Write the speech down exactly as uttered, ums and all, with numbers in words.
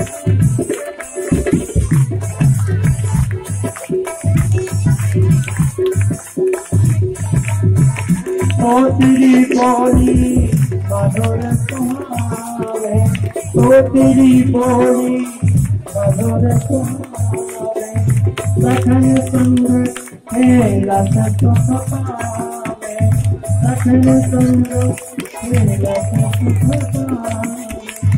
ओ तेरी बोली मधुर तुम्हारे, ओ तेरी बोली मधुर तुम्हारे, लखन सुंदर खेला सतो पावे, लखन सुंदर खेला सतो पावे।